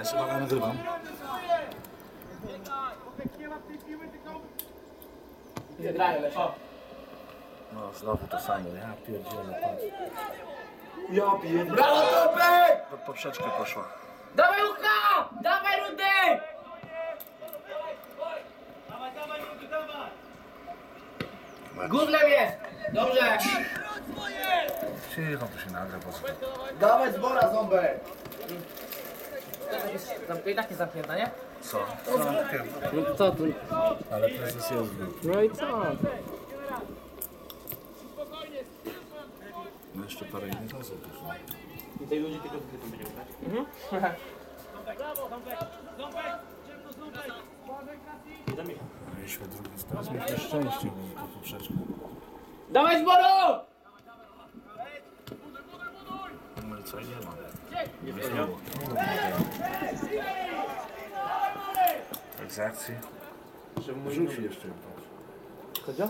Jest, uwaga, nagrywam. Nie grają, lecz. No, znowu to samo, ja pierdzielę, patrz. Ja pierd... Brawo, Topek! Pod poprzeczkę poszła. Dawaj, Łuka! Dawaj, Rudy! Dawaj, Rudy, dawaj! Gównem jest! Dobrze! Cicho, to się nagra, po co? Dawaj zbora, ząbek! I tak jest zamknięta, nie? Co? No co tu? Ale prezes jest. No i co? No jeszcze parę innych osób już. I tej ludzi tylko z będziemy grać. Brawo, Ząbek! Ząbek! Ciemno, Ząbek! Mieliśmy drugi, teraz mieliśmy szczęście, bo po poprzeczkę. Dawaj, Zboru! No i co, nie ma. Nie wiedział? Tak z akcji. Rzuci jeszcze, patrz. Chodzio?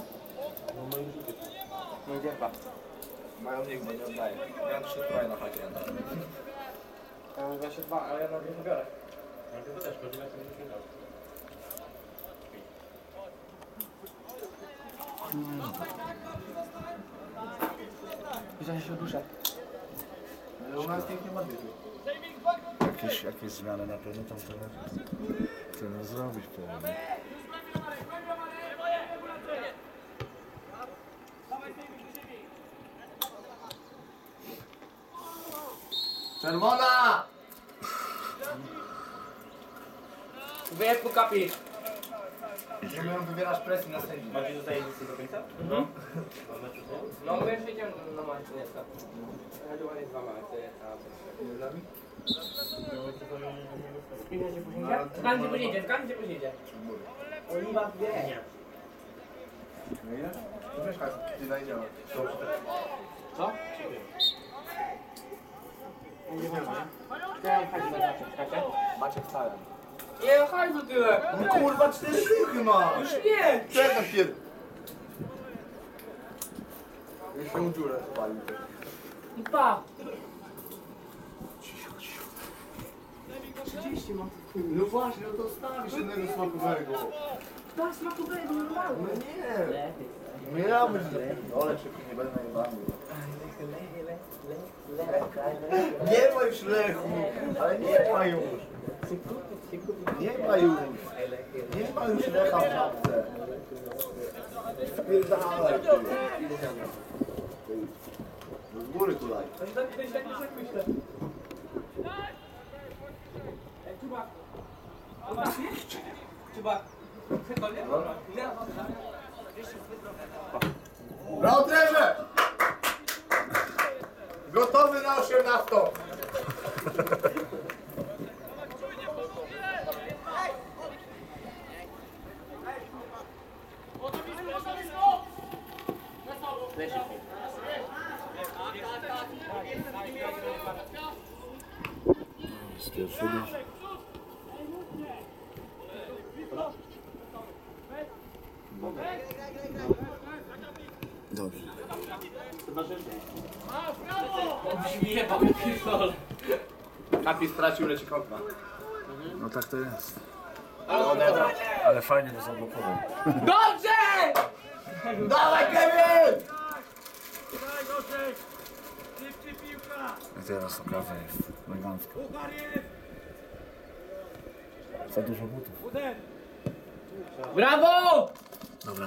No gdzie chyba? Mają nikt, bo nie oddaje. Ja 3 troje na hakie. Ja mam właśnie 2, ale ja na nie biorę. Ale ty to też, bo ja sobie nie dał. Widziałem się duszę. Ale u nas nikt nie ma dychy. Jakieś zmiany na pewno tam chcemy zrobić pewnie. Czerwona! Wyjedź po kapi. Nie umiem wybierasz presji na sędzi. Bardziej zostaje nic do końca? No my już idziemy na marcu, nie tak. Ja tu jest 2 marce, Nie z nami? Ile się później idzie? Zgadnij gdzie później idzie, zgadnij gdzie później idzie. Oliwa wie. Nie. No ile? No weź hajs, ty najdziała. Co? Nie wiem, nie? Ja mam hajs na zawsze, czekajcie. Maciek stary. Nie, hajsu tyle. No kurwa, 4 dychy masz! Już nie. Czekam pier... Jeszcze dziurę spalił. I pa. 30 mam. No właśnie, no to stawisz innego smakowego. Tak, smakowego, No normalnie. nie. No ja bym... Ole, szybko nie będę najebany. Nie ma już lechu, ale nie ma już. Nie ma już. Nie ma już lecha w żabce. Spierdalaj ty. Z góry tutaj. Brawo trenerze! Gotowy na 18. Z pierwszego. Dobrze. On brzmi jebał, pierdol. Kapi stracił, leci kontra. No tak to jest. Ale odebrał. Ale fajnie to zablokował. Dobrze! Dawaj Kevin! Daj, Gorzek! Szybciej piłka! I teraz okazja jest elegancka. Puchar jest! Za dużo butów. Uder! Brawo!